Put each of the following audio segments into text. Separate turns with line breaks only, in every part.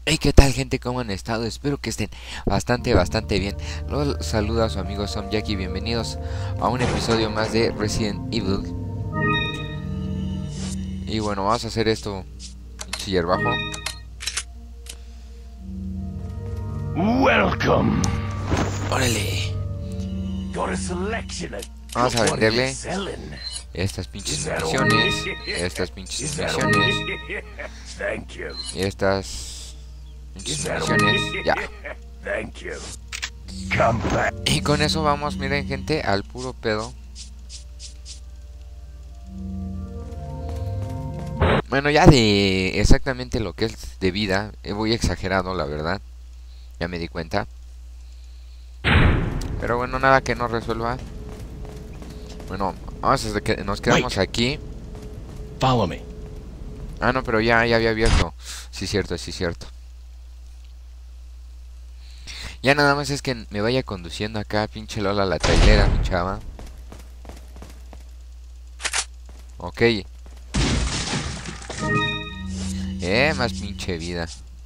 Hey, ¿qué tal, gente? ¿Cómo han estado? Espero que estén bastante bien. Los saluda a su amigo Som Jackie. Bienvenidos a un episodio más de Resident Evil. Y bueno, vamos a hacer esto. Pinche hierbajo.
Welcome.
¡Órale!
Got a selection of
Vamos a
what are you
venderle
selling?
estas pinches
Is that all?
municiones. Estas pinches
Is that all?
municiones.
Thank you.
Y estas pinches
Is that all?
municiones. Ya.
Thank you. Come back.
Y con eso vamos, miren, gente, al puro pedo. Bueno, ya de exactamente lo que es de vida, voy exagerado, la verdad. Ya me di cuenta. Pero bueno, nada que no resuelva. Bueno, vamos a que nos quedamos aquí.
Follow me.
Ah, no, pero ya había abierto. Sí, cierto, sí, cierto. Ya nada más es que me vaya conduciendo acá, pinche Lola, la trailera, mi chava. Ok. Más pinche vida.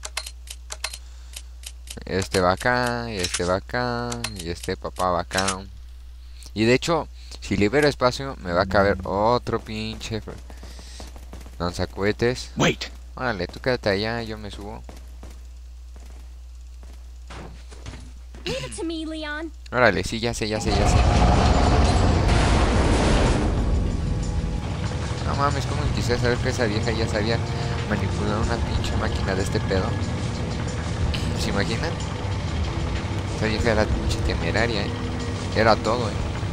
Este va acá, y este va acá, y este papá va acá. Y de hecho, si libero espacio, me va a caber otro pinche lanzacohetes.
Wait.
Órale, tú quédate allá, yo me subo.
Leave it to me, Leon.
Órale, sí, ya sé. No mames, como quisiera saber que esa vieja ya sabía manipular una pinche máquina de este pedo. ¿Se imaginan? Esa vieja era pinche temeraria, Era todo,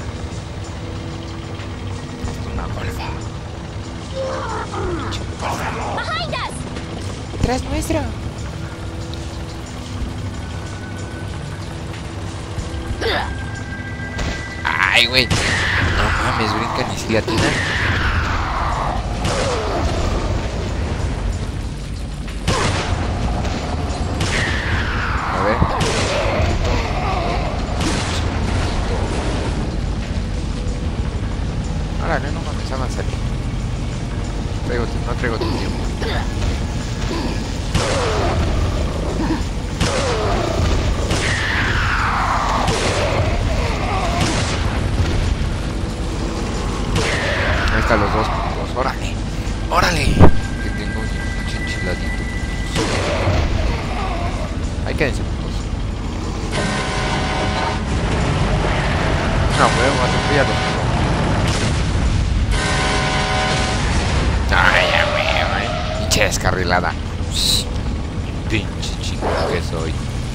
Es una golfa. Pinche golfa.
Behind us!
¡Tras nuestro! ¡Ay, güey! No mames, brincan y si le atinan. A ver. Órale, no mames, avanza. No traigo tu tiempo. Ahí están los dos puntos. ¡Órale! ¡Órale! Que tengo un pinche enchiladito. Ahí quédense, putos. No, huevo, atropéllalo. Ay, ya, huevo, Pinche descarrilada. Pinche chingada que soy.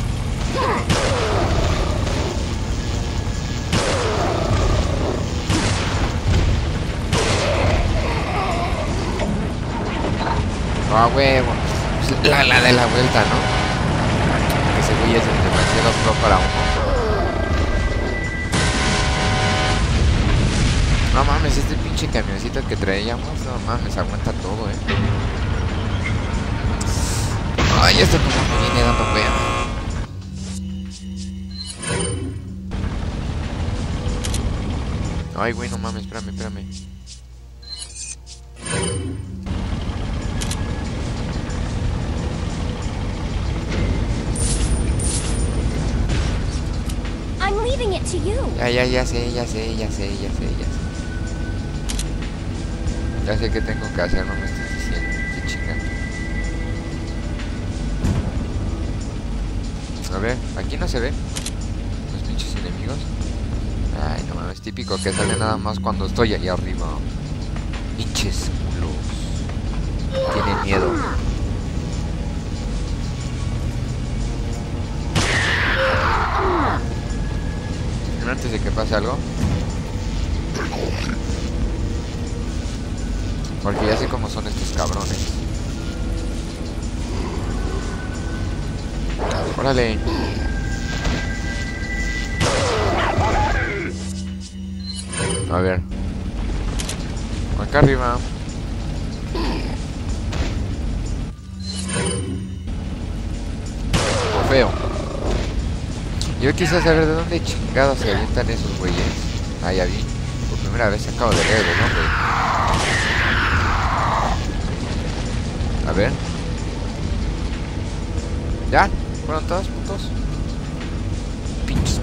Ah, huevo. La de la vuelta, ¿no? Ese güey es demasiado pro para uno. No mames, este pinche camioncito que traíamos, no mames, aguanta todo, Ay, esto como me viene dando pena. Ay, güey, no mames, espérame.
I'm leaving it to you.
Ya sé. Ya sé qué tengo que hacer, no me estés diciendo. Qué chingada. A ver, aquí no se ven los pinches enemigos. Ay, no mames, típico que sale nada más cuando estoy ahí arriba. Pinches culos. Tienen miedo. Pero antes de que pase algo, porque ya sé cómo son estos cabrones. Órale. A ver. Acá arriba. O feo. Yo quise saber de dónde chingados se avientan esos güeyes. Ah, ya vi. Por primera vez acabo de leer el nombre. A ver. ¿Ya? ¿Fueron todos puntos? Pinches.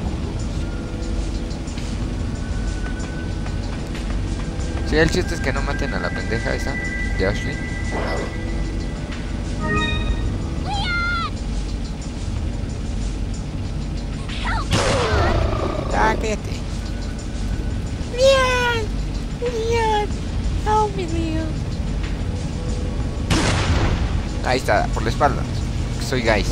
Sí, el chiste es que no maten a la pendeja esa de Ashley. Ah, cállate. Leon, help me, Leon. Ahí está, por la espalda. Soy guys.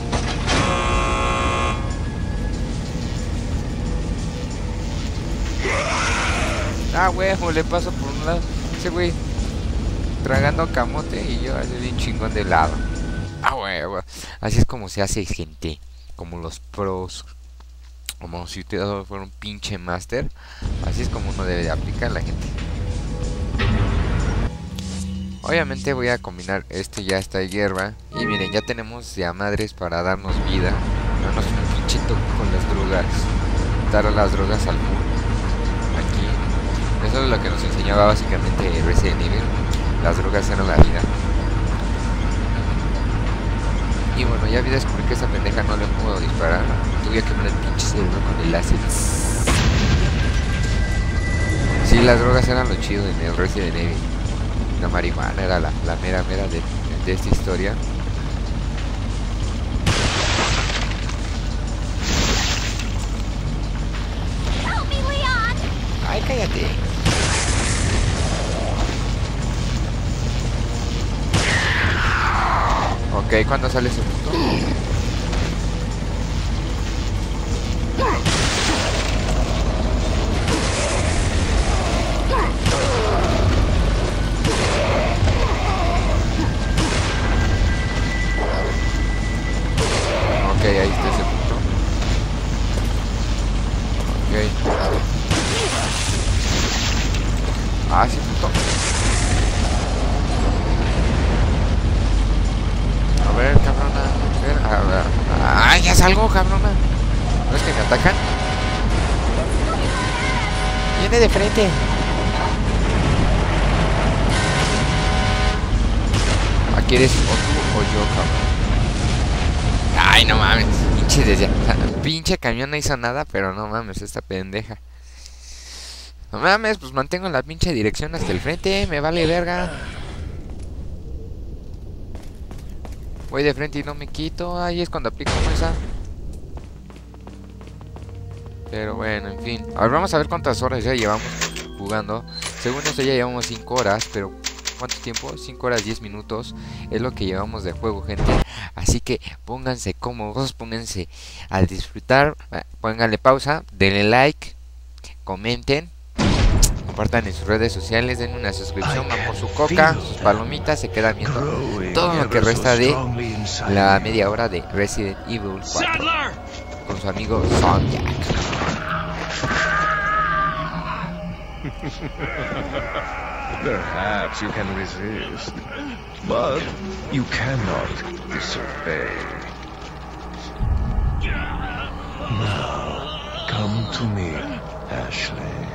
Ah, huevo, le paso por un lado. Ese güey tragando camote y yo así bien chingón de lado. Ah, huevo. Así es como se hace, gente. Como los pros. Como si usted fuera un pinche máster. Así es como uno debe de aplicar, la gente. Obviamente voy a combinar este ya esta hierba. Y miren, ya tenemos ya madres para darnos vida. Darnos un pinche toque con las drogas. Dar a las drogas al mundo. Aquí. Eso es lo que nos enseñaba básicamente Resident Evil. Las drogas eran la vida. Y bueno, ya vi descubrir que esa pendeja no le puedo disparar. Tuve que quemar el pinche cerebro con el láser. Sí, las drogas eran lo chido en el Resident Evil. La marihuana era la mera de esta historia. Ay, cállate. Ok, ¿cuándo sale ese punto? Ok, ahí está ese punto. Ok. Ah, sí, punto. A ver, cabrona. A ver. Ah, ya salgo, cabrona. ¿No es que me atacan? Viene de frente. Aquí eres o tú o yo, cabrón. Ay, no mames. Pinche desde... pinche camión no hizo nada, pero no mames, esta pendeja. No mames, pues mantengo la pinche dirección hasta el frente. Me vale verga. Voy de frente y no me quito. Ahí es cuando aplico esa. Pero bueno, en fin. A ver, vamos a ver cuántas horas ya llevamos jugando. Según esto ya llevamos 5 horas. Pero ¿cuánto tiempo? 5 horas 10 minutos. Es lo que llevamos de juego, gente. Así que pónganse cómodos. Pónganse a disfrutar. Pónganle pausa. Denle like. Comenten. Compartan en sus redes sociales, den una suscripción, van por su coca, sus palomitas, se quedan viendo todo lo que resta de la media hora de Resident Evil 4 con su amigo Zombiak.
Perhaps you can resist, but you cannot disobey. Now, come to me, Ashley.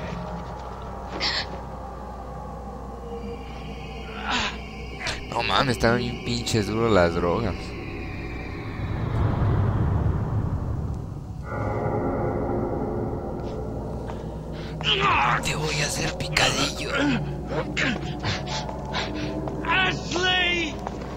No mames, estaban bien pinches duros las drogas. Te voy a hacer picadillo.
Ashley!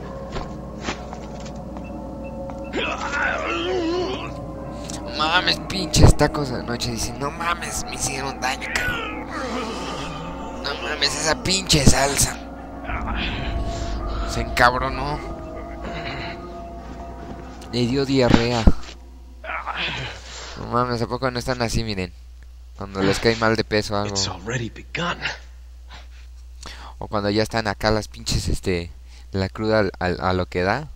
No mames, pinches tacos de noche. Dicen, no mames, me hicieron daño, cabrón. No mames, esa pinche salsa. Se encabronó. Le dio diarrea. No mames, ¿a poco no están así, miren? Cuando les cae mal de peso algo. O cuando ya están acá las pinches, la cruda a lo que da.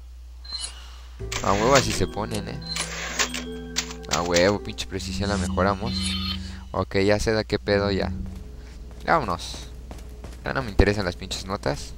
A huevo así se ponen, A huevo, pinche precisión la mejoramos. Ok, ya sé de qué pedo ya. Vámonos. Ya no me interesan las pinches notas.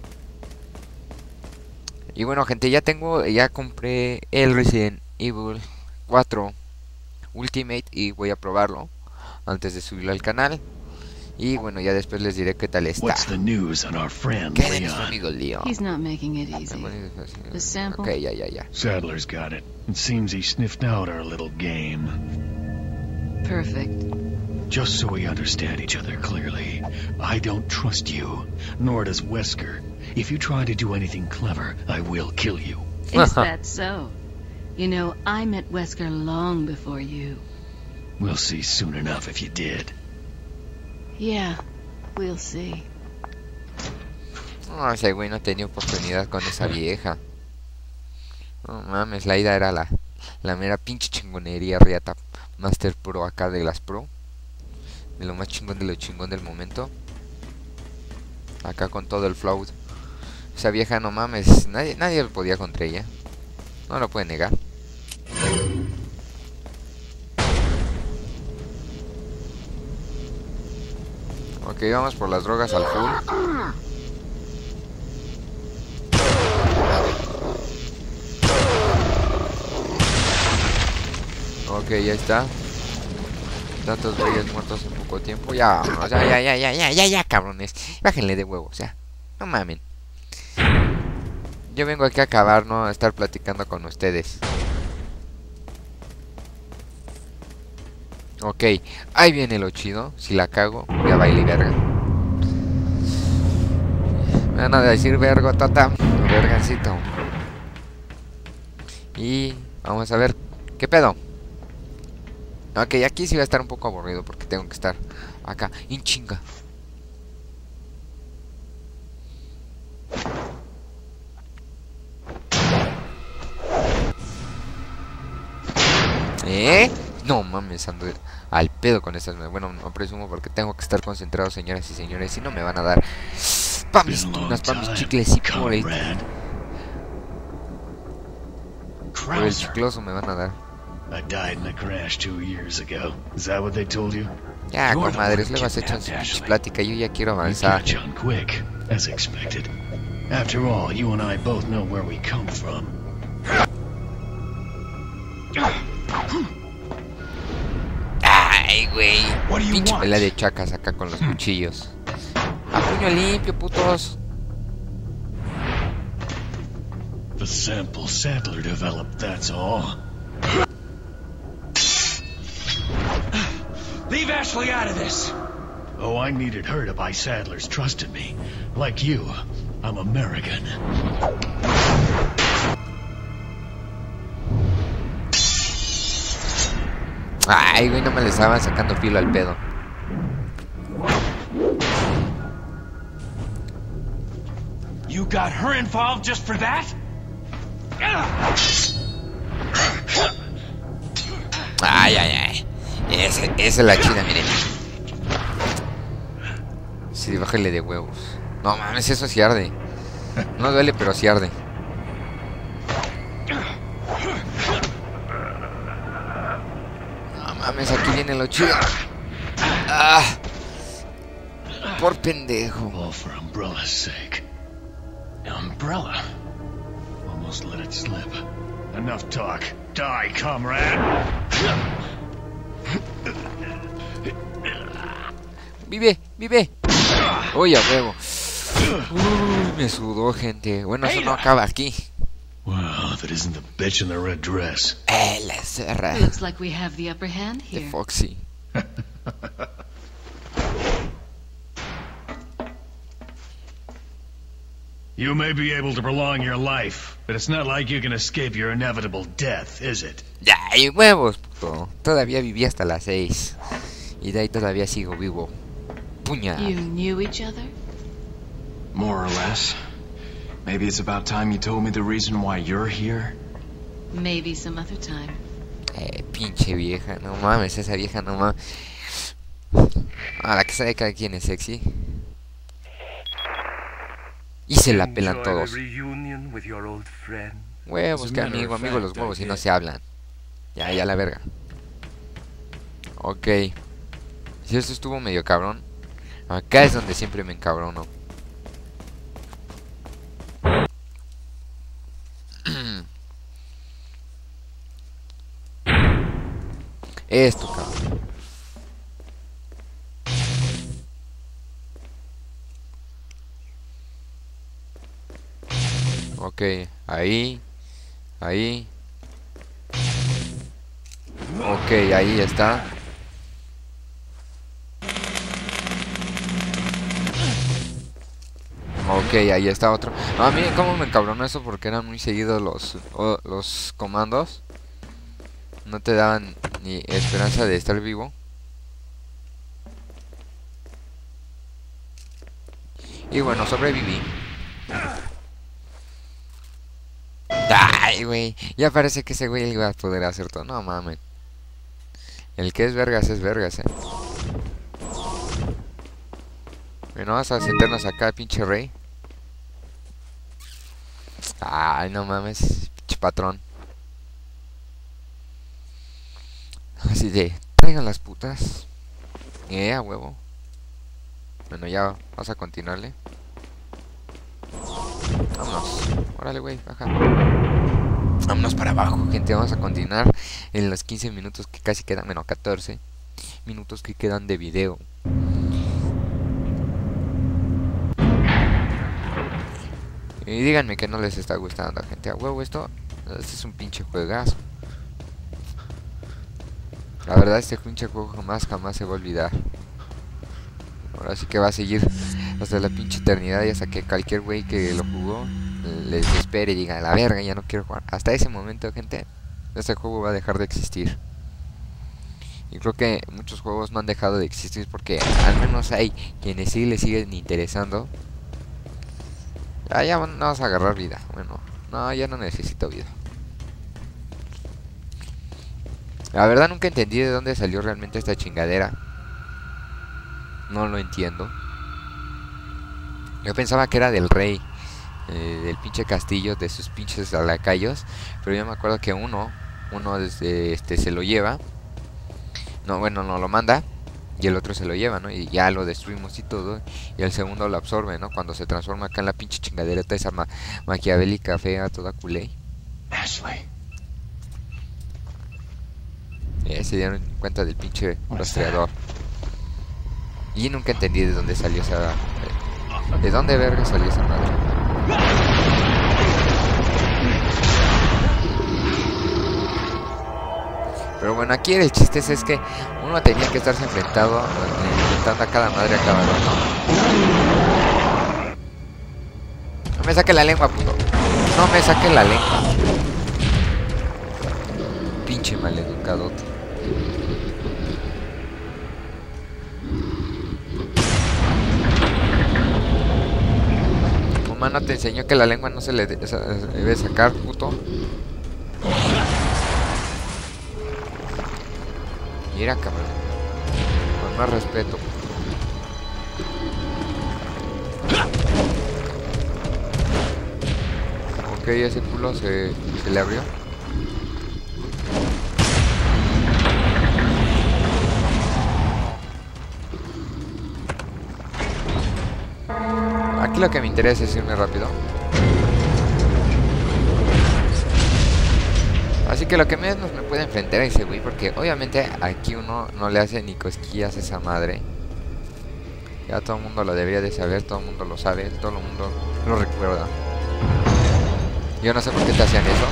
Y bueno, gente, ya compré el Resident Evil 4 Ultimate y voy a probarlo antes de subirlo al canal. Y bueno, ya después les diré qué tal está.
What's the news on our friend
¿Qué de nuestro
Leon?
amigo Leon?
He's not making it easy. The sample?
Ok, ya.
Sadler's got it. It seems he sniffed out our little game.
Perfect.
Just so we understand each other clearly, I don't trust you, nor does Wesker. If you try to do anything clever, I will kill you.
Is that so? You know, I met Wesker long before you.
We'll see soon enough if you did.
Yeah, we'll see.
No, ese güey no tenía oportunidad con esa vieja. No mames, la ida era la mera pinche chingonería riata. Master Pro acá de las Pro. De lo más chingón de lo chingón del momento. Acá con todo el float. Esa vieja, no mames, nadie podía contra ella. No lo puede negar. Ok, vamos por las drogas al full. Ok, ya está. Tantos güeyes muertos en poco tiempo. Ya, vámonos, ya, cabrones. Bájenle de huevos, ya. No mamen. Yo vengo aquí a acabar, no a estar platicando con ustedes. Ok, ahí viene lo chido. Si la cago, ya baile verga. Me van a decir vergo, tata. O vergancito. Y vamos a ver qué pedo. Ok, aquí sí va a estar un poco aburrido porque tengo que estar acá en chinga. No mames, ando al pedo con estas. Bueno, no presumo porque tengo que estar concentrado, señoras y señores. Si no me van a dar pa' mis tunas, pa' mis chicles y por el chicloso me van a dar.
I died in a crash 2 years ago. Is that what they told you?
Ya, comadres, le vas echando su pinche plática. Yo ya quiero
You
avanzar.
catch on quick, as expected. After all, you and I both know where we come from.
Ay, güey.
What do you
Pinche
want?
pelea de chacas acá con los cuchillos. A puño limpio, putos.
The sample Sadler developed, that's all.
Leave Ashley out of this.
Oh, I needed her to buy Sadler's trust in me. Like you, I'm American.
Ay, güey, no me le estaban sacando filo al pedo.
You got her involved just for that?
Ay. Esa es la chida, miren. Sí, bájale de huevos. No mames, eso sí arde. No duele, pero sí arde. No mames, aquí viene lo chido. Ah, por pendejo.
All for Umbrella's sake. Umbrella? Almost let it slip. Enough talk. Die, comrade!
Vive. Uy, a huevo. Uy, me sudó, gente. Bueno, eso no acaba aquí.
Wow, that isn't the bitch in the red dress.
La cerra
Looks like we have the upper hand
de
here.
Foxy.
You may be able to prolong your life, but it's not like you can escape your inevitable death, is it?
Ya, y huevos, puto. Todavía viví hasta las 6. Y de ahí todavía sigo vivo. Puña.
You knew each other?
More or less. Maybe it's about time you told me the reason why you're here.
Maybe some other time.
Pinche vieja, no mames, esa vieja no mames. La que sabe cada quien es sexy. Y se la pelan todos. Huevos, que amigo, los huevos y no se hablan. Ya la verga. Ok. Si esto estuvo medio cabrón, acá es donde siempre me encabrono. Esto, cabrón. Ok, ahí. Ahí. Ok, ahí está. Ok, ahí está otro. No, a mí como me encabronó eso porque eran muy seguidos los comandos. No te daban ni esperanza de estar vivo. Y bueno, sobreviví. Ay, güey. Ya parece que ese güey iba a poder hacer todo. No mames. El que es vergas, eh. Bueno, vamos a sentarnos acá, pinche rey. Ay, no mames, pinche patrón. Así de, traigan las putas. A huevo. Bueno, ya vamos a continuarle. Vámonos. Órale, güey, baja. Vámonos para abajo, gente. Vamos a continuar en los 15 minutos que casi quedan. Bueno, 14 minutos que quedan de video. Y díganme que no les está gustando, gente. A huevo, este es un pinche juegazo. La verdad, este pinche juego jamás se va a olvidar. Ahora sí que va a seguir hasta la pinche eternidad y hasta que cualquier güey que lo jugó les espere y diga, la verga, ya no quiero jugar. Hasta ese momento, gente, este juego va a dejar de existir. Y creo que muchos juegos no han dejado de existir porque al menos hay quienes sí les siguen interesando. Ya vamos a agarrar vida. Bueno, no, ya no necesito vida. La verdad nunca entendí de dónde salió realmente esta chingadera. No lo entiendo. Yo pensaba que era del rey, del pinche castillo, de sus pinches lacayos. Pero yo me acuerdo que uno se lo lleva. No, bueno, no lo manda. Y el otro se lo lleva, ¿no? Y ya lo destruimos y todo. Y el segundo lo absorbe, ¿no? Cuando se transforma acá en la pinche chingadereta esa maquiavélica fea, toda culé.
Ashley.
Se dieron cuenta del pinche rastreador. Y nunca entendí de dónde salió esa... ¿De dónde verga salió esa madre? Pero bueno, aquí el chiste es que uno tenía que estarse enfrentando a cada madre a cada rato. No me saque la lengua, puto. No me saque la lengua. Pinche maleducadote. Mamá no te enseñó que la lengua no se le debe sacar, puto. Mira, cabrón. Con más respeto. Ok, ese culo se le abrió. Aquí lo que me interesa es irme rápido. Así que lo que menos me puede enfrentar a ese güey, porque obviamente aquí uno no le hace ni cosquillas a esa madre. Ya todo el mundo lo debería de saber, todo el mundo lo sabe, todo el mundo lo recuerda. Yo no sé por qué te hacían eso.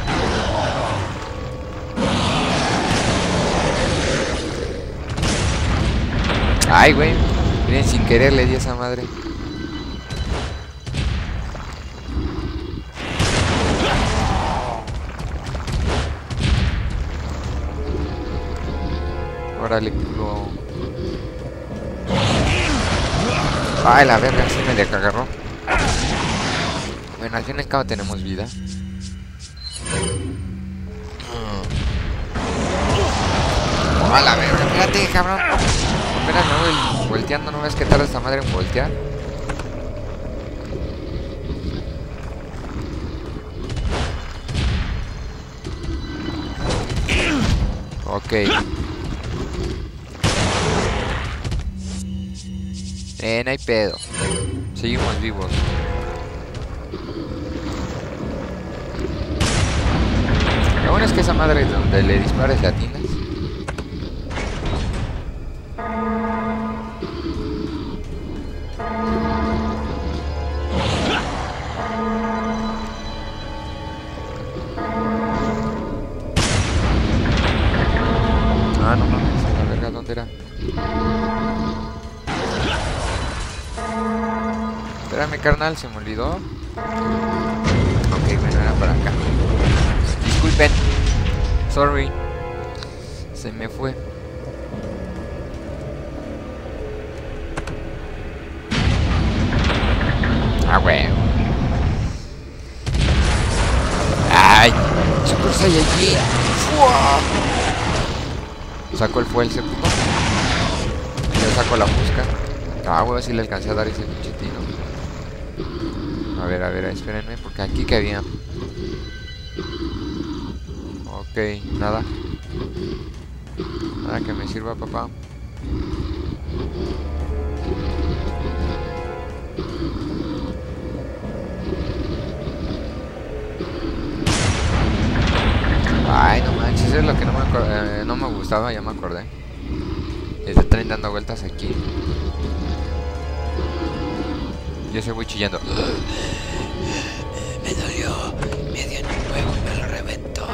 Ay, güey, miren, sin querer le di a esa madre. Órale, culo. Ay, la verga, sí me le agarró. Bueno, al fin y al cabo tenemos vida. A la verga, espérate, cabrón. Apenas me voy volteando, ¿no ves que tarda esta madre en voltear? Ok. No hay pedo. Seguimos vivos. Lo bueno es que esa madre donde le dispares latinas. ¿Dónde era? Espérame, carnal, se me olvidó. Ok, bueno, era para acá. Disculpen. Sorry. Se me fue. Ah, huevo. ¡Ay! ¡Super Saiyajin! ¡Fua! Sacó el fuel, ese puto. Le saco la busca. Ah, huevo, si le alcancé a dar ese pinche tiro. A ver, espérenme, porque aquí que había. Ok, nada. Nada que me sirva, papá. Ay, no manches, es lo que no me gustaba, ya me acordé. Este tren dando vueltas aquí. Y ese güey chillando. Me dolió, me dio en un huevo, me lo reventó.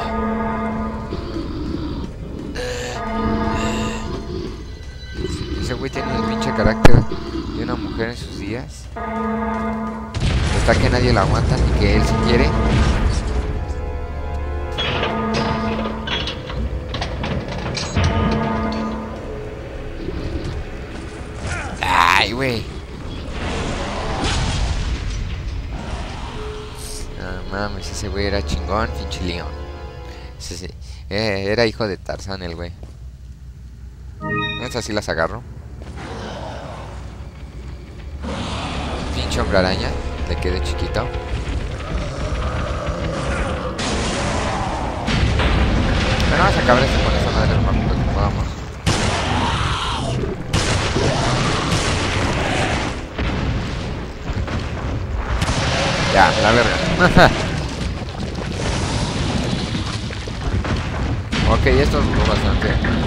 Ese güey tiene el pinche carácter de una mujer en sus días. Está que nadie la aguanta ni que él si quiere. Ay, güey. No mames, ese güey era chingón, pinche león. Sí. Era hijo de Tarzán el güey. Estas sí las agarro. Pinche hombre araña. Le quedé chiquito. Pero vamos a acabar esto con esa madre lo más rápido que podamos. Ya, la verga. Ok, esto duró bastante.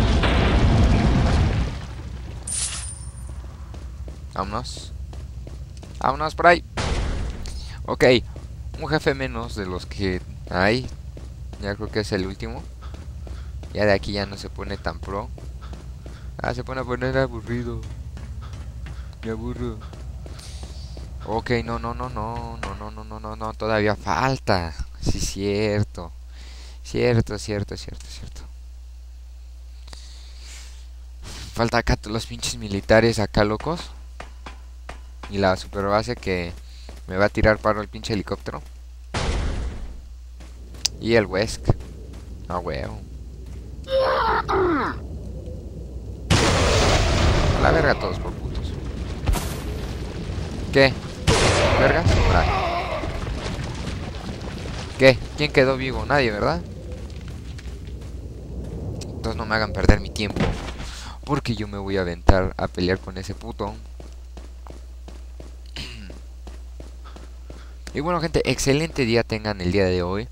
Vámonos por ahí. Ok, un jefe menos de los que hay. Ya creo que es el último. Ya de aquí ya no se pone tan pro. Ah, se pone a poner aburrido. Me aburro. Ok, no, todavía falta. Sí, cierto. Cierto. Falta acá los pinches militares acá locos. Y la super base que me va a tirar paro el pinche helicóptero. Y el Wesk. Ah, huevo. La verga todos por putos. ¿Qué? ¿Vergas? Vale. ¿Qué? ¿Quién quedó vivo? Nadie, ¿verdad? Entonces no me hagan perder mi tiempo. Porque yo me voy a aventar a pelear con ese puto. Y bueno, gente, excelente día tengan el día de hoy.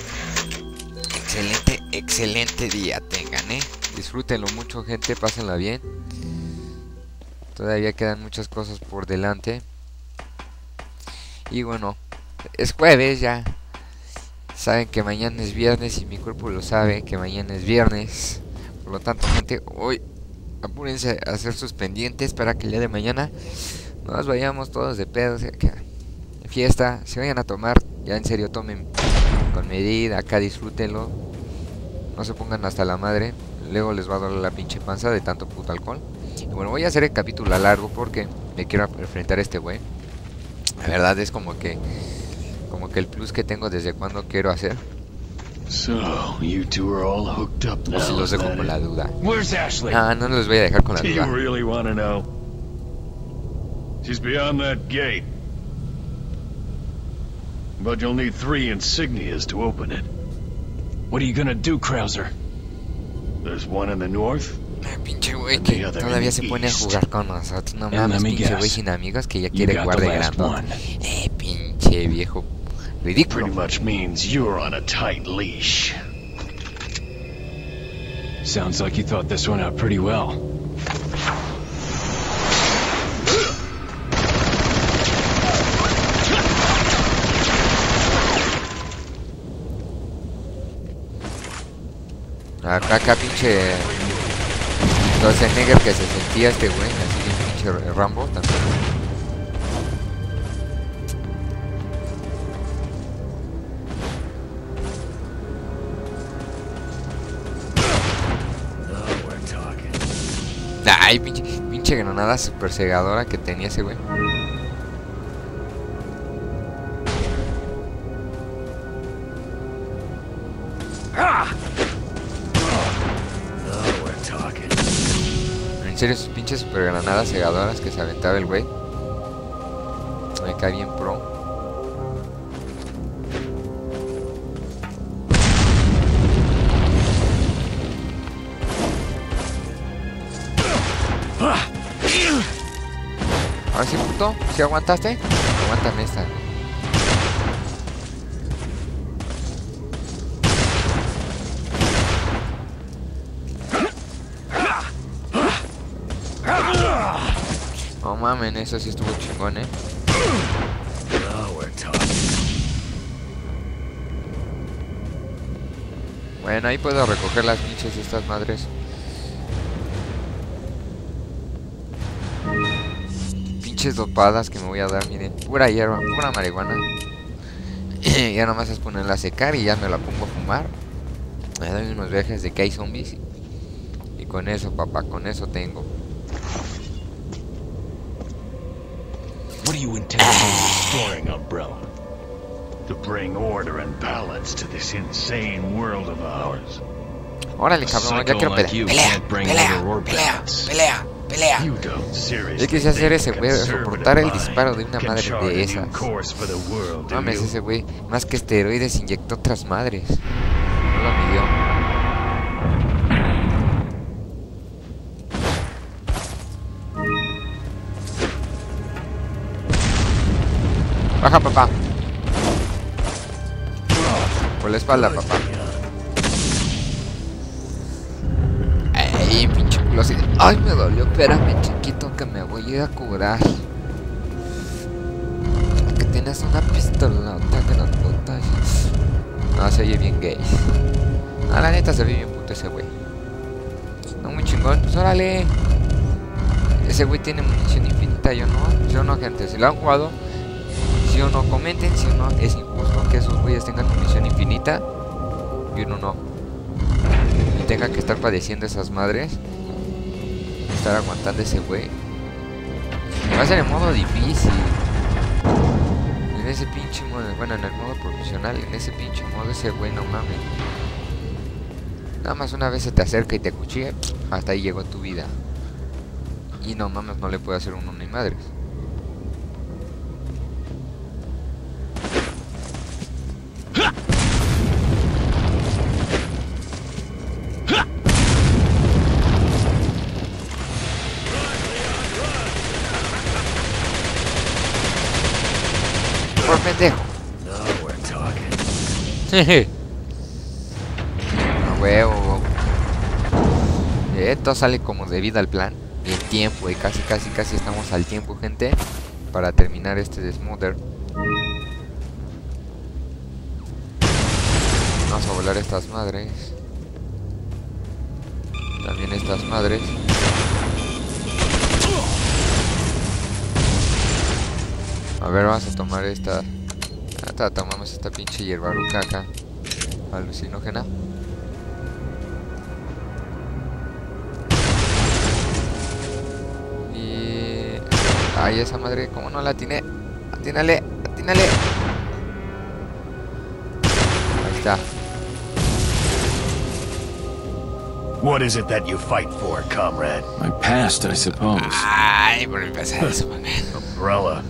Excelente día tengan, Disfrútenlo mucho, gente, pásenla bien. Todavía quedan muchas cosas por delante. Y bueno, es jueves ya. Saben que mañana es viernes y mi cuerpo lo sabe que mañana es viernes. Por lo tanto, gente, hoy apúrense a hacer sus pendientes para que el día de mañana nos vayamos todos de pedo. O sea, que fiesta, si vayan a tomar, ya en serio tomen con medida, acá disfrútenlo. No se pongan hasta la madre, luego les va a doler la pinche panza de tanto puto alcohol. Y bueno, voy a hacer el capítulo largo porque me quiero enfrentar a este güey. La verdad es como que el plus que tengo desde cuando quiero hacer.
So, you two are all hooked up now.
Si los dejo con la duda.
Where's Ashley?
No los voy a dejar con la
Do you
duda.
really want to know? She's beyond that gate. But you'll need 3 insignias to open it.
What are you gonna do, Krauser?
There's one in the north.
Pinche güey que todavía se pone a jugar con nosotros. No mames, pinche güey sin amigos que ya quiere jugar de grande. Pinche viejo ridículo.
Pretty much means you're on a tight leash.
Sounds like you thought this one out pretty well.
Acá pinche Schwarzenegger que se sentía este güey, así bien pinche Rambo también. Ay, pinche granada super cegadora que tenía ese güey. En serio, sus pinches super granadas cegadoras que se aventaba el güey. Me cae bien pro. A ver si puto, si aguantaste. Aguántame esta. No mames, eso sí estuvo chingón, Bueno, ahí puedo recoger las pinches de estas madres. Pinches dopadas que me voy a dar, miren. Pura hierba, pura marihuana. Ya nomás es ponerla a secar y ya me la pongo a fumar. Me doy unos viajes de que hay zombies. Y con eso, papá, con eso tengo.
What do you intend restoring, Umbrella? To bring order and balance to this insane world of ours.
Órale, cabrón, ya quiero pelear. Pelea.
You don't seriously
Yo quise hacer ese güey,
think
soportar el
conservative
disparo de
mind
una
can
madre
chart a
de
new
esas.
course for the world, do
Mames,
you?
ese güey, más que esteroides, inyectó otras madres. No lo midió. Baja, papá. Por la espalda, papá. Ay, pinche culo así. Ay, me dolió. Espérame, chiquito, que me voy a ir a curar. Que tienes una pistola tan grandota. No, se oye bien gay. Ah, la neta se ve bien puto ese güey. No, muy chingón. Pues órale. Ese güey tiene munición infinita, yo no. Yo no, gente. Si lo han jugado, si o no, comenten. Si o no, es injusto que esos güeyes tengan munición infinita y uno no. Y tenga que estar padeciendo esas madres. Estar aguantando ese güey. Va a ser en modo difícil. En ese pinche modo, bueno, en el modo profesional, en ese pinche modo, ese güey no mames. Nada más una vez se te acerca y te cuchilla, hasta ahí llegó tu vida. Y no mames, no le puede hacer uno ni madres. Por pendejo. A huevo. Esto sale como debido al plan. Y el tiempo. Y casi estamos al tiempo, gente. Para terminar este desmother. Vamos a volar estas madres. También estas madres. A ver, vamos a tomar esta. Tomamos esta pinche hierbaruca acá. Alucinógena. Y... ay, esa madre, ¿cómo no la atiné? Atínale. Ahí está.
What is it that you fight for, comrade?
My past, I suppose.
Ay, por empezar eso, man.
Umbrella.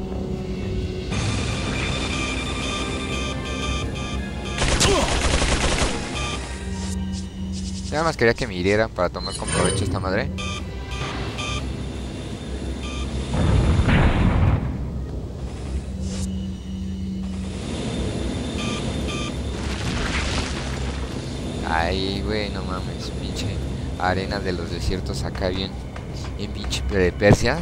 Nada más quería que me hirieran para tomar con provecho esta madre. Ay, güey, no mames, pinche arena de los desiertos acá bien pinche de Persia.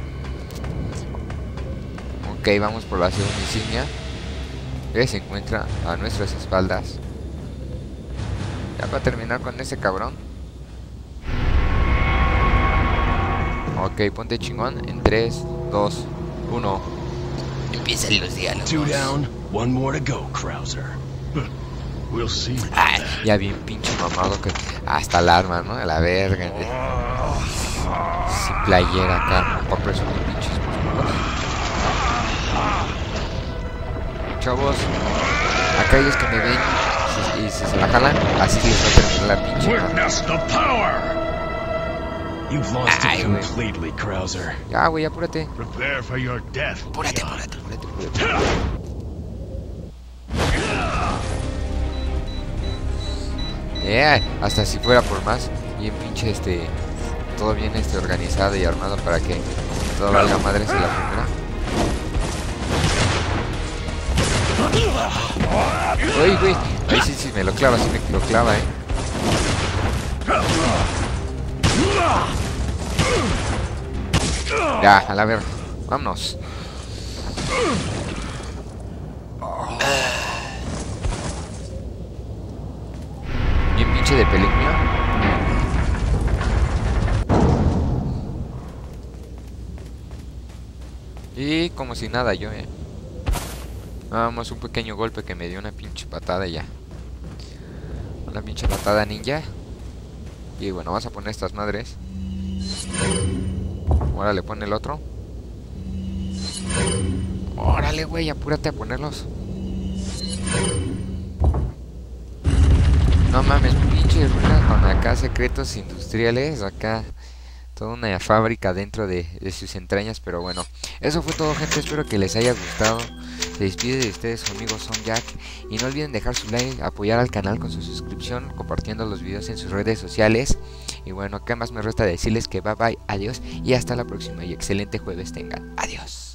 Ok, vamos por la ciudad insignia que se encuentra a nuestras espaldas. Ya para terminar con ese cabrón. Ok, ponte chingón. En 3, 2, 1. Empiezan los diálogos.
2 down, 1 more to go, Krauser. We'll see.
Ay, ya bien pinche mamado que hasta el arma, ¿no? A la verga. Sin playera acá, para presumir pinches músculos. Chavos, aquellos que me ven y si se la jalan, así les va a terminar la pinche.
Witness the power. You've lost
Ay,
it
güey.
completely, Krauser.
Ya, güey, apúrate.
Prepare for your death.
Apúrate. Hasta si fuera por más, bien pinche todo bien organizado y armado para que todo valga madres en la primera. Uy, güey, ahí sí me lo clava, Ya, a la verga, vámonos. Bien pinche de película. Y como si nada yo, Vamos, un pequeño golpe que me dio una pinche patada y ya. Una pinche patada ninja. Y bueno, vamos a poner estas madres. Órale, pone el otro. Órale, güey, apúrate a ponerlos. No mames, pinches ruinas con acá secretos industriales. Acá toda una fábrica dentro de sus entrañas. Pero bueno, eso fue todo, gente. Espero que les haya gustado. Se despide de ustedes su amigo Son Jack. Y no olviden dejar su like, apoyar al canal con su suscripción, compartiendo los videos en sus redes sociales. Y bueno, ¿qué más me resta decirles? Que bye bye, adiós y hasta la próxima. Y excelente jueves tengan. Adiós.